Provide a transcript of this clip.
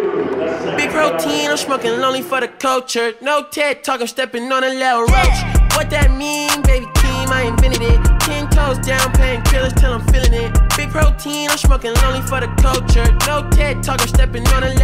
Big protein, I'm smoking lonely for the culture. No TED talk, I'm stepping on a little roach. What that mean, baby Keem, I invented it. 10 toes down, painkillers till I'm feeling it. Big protein, I'm smoking lonely for the culture. No TED talk, I'm stepping on a